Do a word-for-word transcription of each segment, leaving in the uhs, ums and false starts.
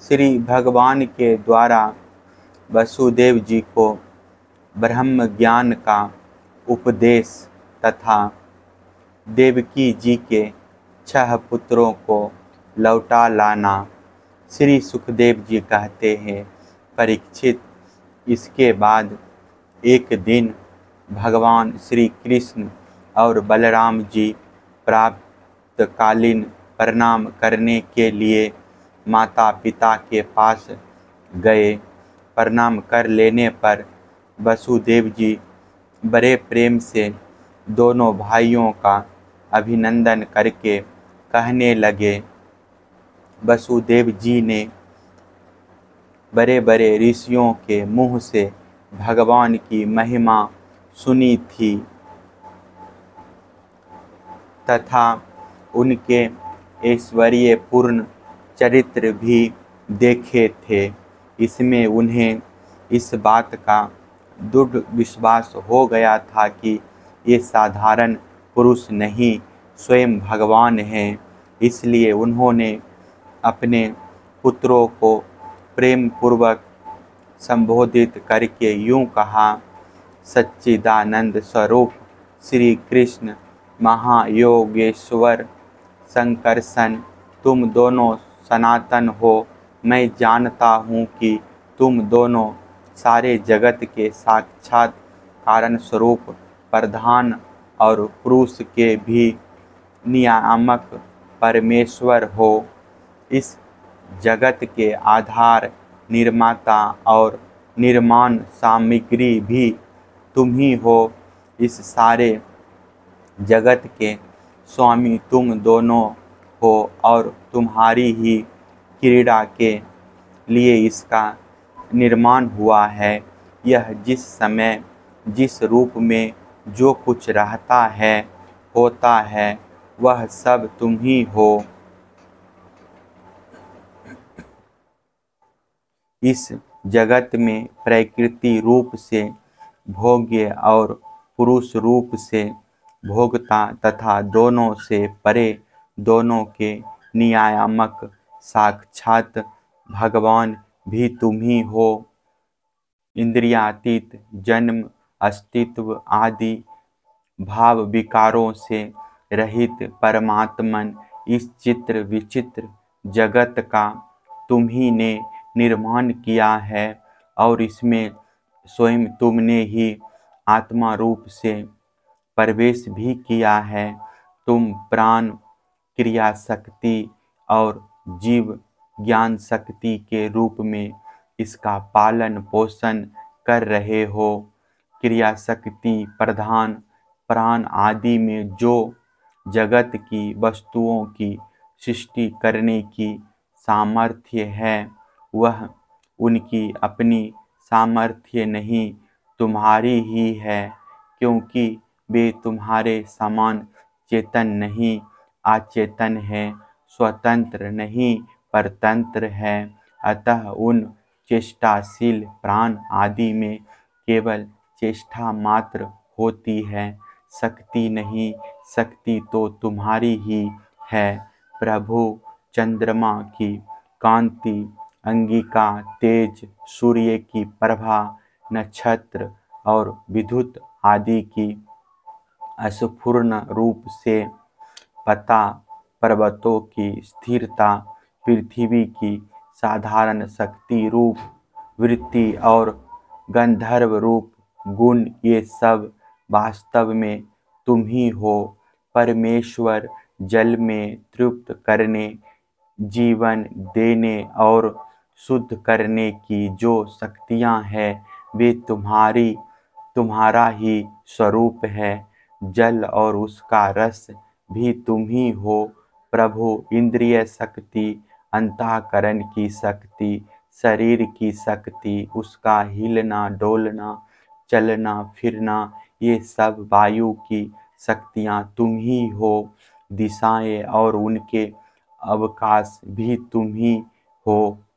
श्री भगवान के द्वारा वसुदेव जी को ब्रह्म ज्ञान का उपदेश तथा देवकी जी के छह पुत्रों को लौटा लाना। श्री सुखदेव जी कहते हैं, परीक्षित, इसके बाद एक दिन भगवान श्री कृष्ण और बलराम जी प्रातःकालीन प्रणाम करने के लिए माता पिता के पास गए। प्रणाम कर लेने पर वसुदेव जी बड़े प्रेम से दोनों भाइयों का अभिनंदन करके कहने लगे, वसुदेव जी ने बड़े बड़े ऋषियों के मुँह से भगवान की महिमा सुनी थी तथा उनके ऐश्वर्यपूर्ण चरित्र भी देखे थे। इसमें उन्हें इस बात का दृढ़ विश्वास हो गया था कि ये साधारण पुरुष नहीं, स्वयं भगवान हैं। इसलिए उन्होंने अपने पुत्रों को प्रेम पूर्वक संबोधित करके यूँ कहा, सच्चिदानंद स्वरूप श्री कृष्ण महायोगेश्वर संकर्षण, तुम दोनों सनातन हो। मैं जानता हूँ कि तुम दोनों सारे जगत के साक्षात कारण स्वरूप, प्रधान और पुरुष के भी नियामक परमेश्वर हो। इस जगत के आधार, निर्माता और निर्माण सामग्री भी तुम ही हो। इस सारे जगत के स्वामी तुम दोनों हो और तुम्हारी ही क्रीड़ा के लिए इसका निर्माण हुआ है। यह जिस समय जिस रूप में जो कुछ रहता है, होता है, वह सब तुम ही हो। इस जगत में प्रकृति रूप से भोग्य और पुरुष रूप से भोगता तथा दोनों से परे दोनों के नियामक साक्षात भगवान भी तुम ही हो। इंद्रियातीत, जन्म, अस्तित्व आदि भाव विकारों से रहित परमात्मन इस चित्र विचित्र जगत का तुम ही ने निर्माण किया है और इसमें स्वयं तुमने ही आत्मा रूप से प्रवेश भी किया है। तुम प्राण, क्रिया शक्ति और जीव ज्ञान शक्ति के रूप में इसका पालन पोषण कर रहे हो। क्रिया शक्ति प्रधान प्राण आदि में जो जगत की वस्तुओं की सृष्टि करने की सामर्थ्य है, वह उनकी अपनी सामर्थ्य नहीं, तुम्हारी ही है, क्योंकि वे तुम्हारे समान चेतन नहीं, अचेतन है, स्वतंत्र नहीं, परतंत्र है। अतः उन चेष्टाशील प्राण आदि में केवल चेष्टा मात्र होती है, शक्ति नहीं। शक्ति तो तुम्हारी ही है। प्रभु चंद्रमा की कांति, अंगिका तेज, सूर्य की प्रभा, नक्षत्र और विद्युत आदि की अस्फुरण रूप से पता, पर्वतों की स्थिरता, पृथ्वी की साधारण शक्ति रूप वृत्ति और गंधर्व रूप गुण, ये सब वास्तव में तुम ही हो। परमेश्वर जल में तृप्त करने, जीवन देने और शुद्ध करने की जो शक्तियाँ हैं, वे तुम्हारी तुम्हारा ही स्वरूप है। जल और उसका रस भी तुम ही हो। प्रभु इंद्रिय शक्ति, अंतःकरण की शक्ति, शरीर की शक्ति, उसका हिलना डोलना, चलना फिरना, ये सब वायु की शक्तियाँ तुम ही हो। दिशाएं और उनके अवकाश भी तुम ही हो।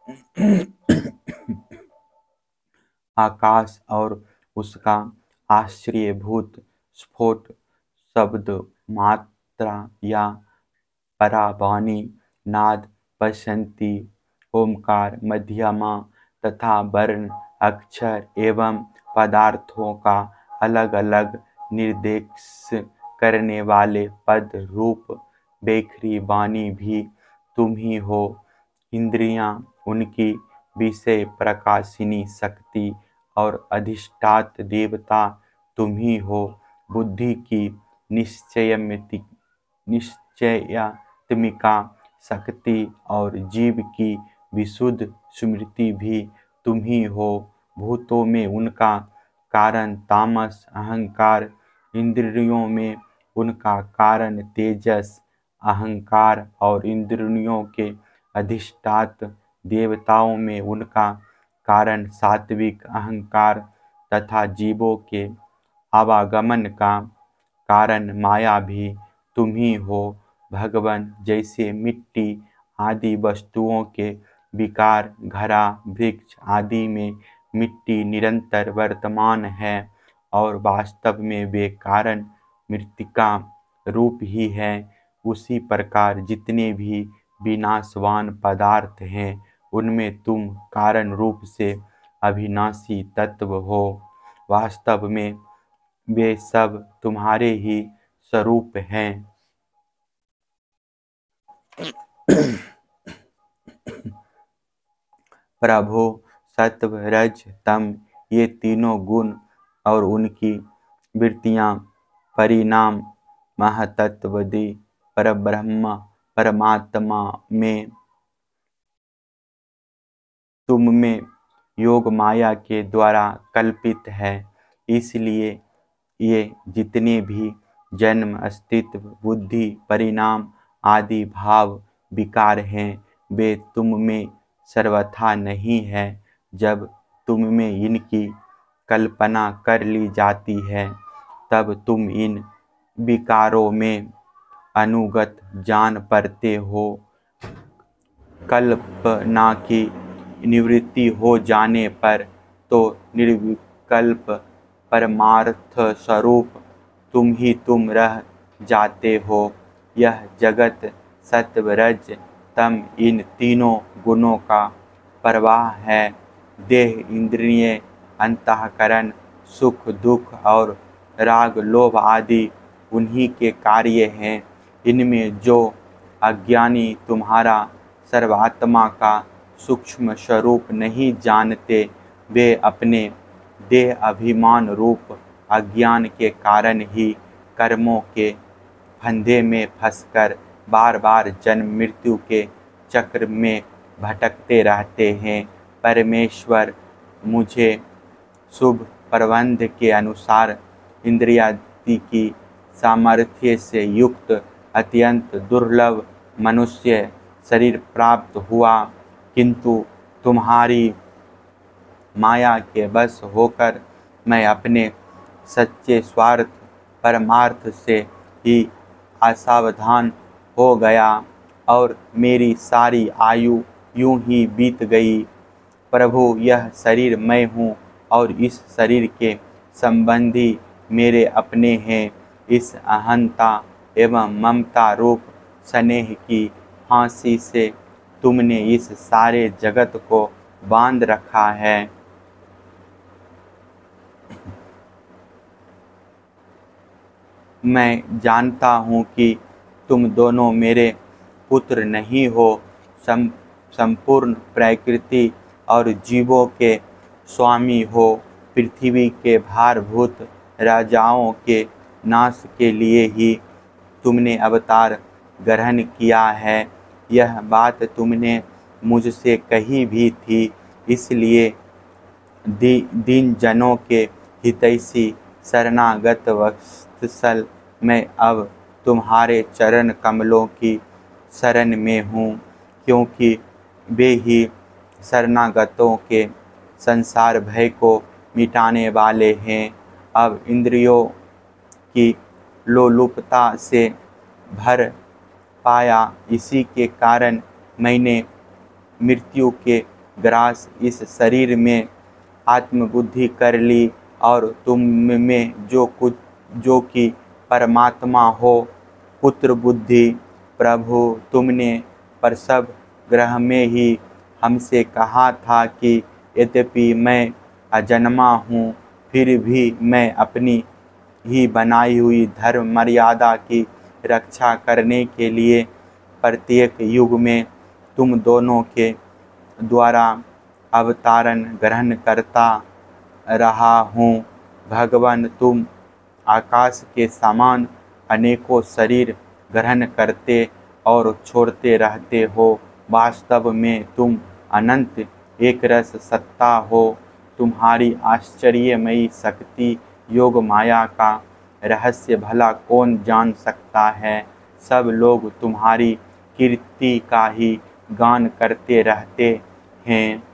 आकाश और उसका आश्चर्यभूत स्फोट, शब्द मात्रा या परावाणी नाद, बसंती ओमकार, मध्यमा तथा वर्ण, अक्षर एवं पदार्थों का अलग अलग निर्देश करने वाले पद रूप बेखरी वाणी भी तुम ही हो। इंद्रियां, उनकी विषय प्रकाशिनी शक्ति और अधिष्ठात देवता तुम ही हो। बुद्धि की निश्चयमिति निश्चयात्मिका शक्ति और जीव की विशुद्ध स्मृति भी तुम ही हो। भूतों में उनका कारण तामस अहंकार, इंद्रियों में उनका कारण तेजस अहंकार और इंद्रियों के अधिष्ठात देवताओं में उनका कारण सात्विक अहंकार तथा जीवों के आवागमन का कारण माया भी तुम ही हो। भगवान, जैसे मिट्टी आदि वस्तुओं के विकार, घड़ा वृक्ष आदि में मिट्टी निरंतर वर्तमान है और वास्तव में वे कारण मृत्तिका रूप ही है, उसी प्रकार जितने भी विनाशवान पदार्थ हैं उनमें तुम कारण रूप से अविनाशी तत्व हो। वास्तव में वे सब तुम्हारे ही स्वरूप हैं। प्रभो, सत्व रज तम ये तीनों गुण और उनकी वृत्तियां परिणाम महतत्वदि परब्रह्म परमात्मा में तुम में योग माया के द्वारा कल्पित है। इसलिए ये जितने भी जन्म, अस्तित्व, बुद्धि, परिणाम आदि भाव विकार हैं वे तुम में सर्वथा नहीं है। जब तुम में इनकी कल्पना कर ली जाती है तब तुम इन विकारों में अनुगत जान पड़ते हो। कल्पना की निवृत्ति हो जाने पर तो निर्विकल्प परमार्थ स्वरूप तुम ही तुम रह जाते हो। यह जगत सत्व रज तम इन तीनों गुणों का प्रवाह है। देह, इंद्रिय, अंतःकरण, सुख दुख और राग लोभ आदि उन्हीं के कार्य हैं। इनमें जो अज्ञानी तुम्हारा सर्वात्मा का सूक्ष्म स्वरूप नहीं जानते वे अपने देह अभिमान रूप अज्ञान के कारण ही कर्मों के फंदे में फंसकर बार बार जन्म मृत्यु के चक्र में भटकते रहते हैं। परमेश्वर मुझे शुभ प्रबंध के अनुसार इंद्रियादि की सामर्थ्य से युक्त अत्यंत दुर्लभ मनुष्य शरीर प्राप्त हुआ, किंतु तुम्हारी माया के वश होकर मैं अपने सच्चे स्वार्थ परमार्थ से ही असावधान हो गया और मेरी सारी आयु यूं ही बीत गई। प्रभु, यह शरीर मैं हूँ और इस शरीर के संबंधी मेरे अपने हैं। इस अहंता एवं ममता रूप स्नेह की फांसी से तुमने इस सारे जगत को बांध रखा है। मैं जानता हूँ कि तुम दोनों मेरे पुत्र नहीं हो। सम, संपूर्ण प्रकृति और जीवों के स्वामी हो। पृथ्वी के भारभूत राजाओं के नाश के लिए ही तुमने अवतार ग्रहण किया है। यह बात तुमने मुझसे कही भी थी, इसलिए दी, दीन जनों के हितैषी शरणागत वत्सल मैं अब तुम्हारे चरण कमलों की शरण में हूँ, क्योंकि वे ही शरणागतों के संसार भय को मिटाने वाले हैं। अब इंद्रियों की लोलुपता से भर पाया, इसी के कारण मैंने मृत्यु के ग्रास इस शरीर में आत्मबुद्धि कर ली और तुम में जो कुछ जो कि परमात्मा हो पुत्र बुद्धि। प्रभु, तुमने प्रसव ग्रह में ही हमसे कहा था कि यद्यपि मैं अजन्मा हूँ, फिर भी मैं अपनी ही बनाई हुई धर्म मर्यादा की रक्षा करने के लिए प्रत्येक युग में तुम दोनों के द्वारा अवतारण ग्रहण करता रहा हूँ। भगवान, तुम आकाश के समान अनेकों शरीर ग्रहण करते और छोड़ते रहते हो। वास्तव में तुम अनंत एक रस सत्ता हो। तुम्हारी आश्चर्यमयी शक्ति योग माया का रहस्य भला कौन जान सकता है। सब लोग तुम्हारी कीर्ति का ही गान करते रहते हैं।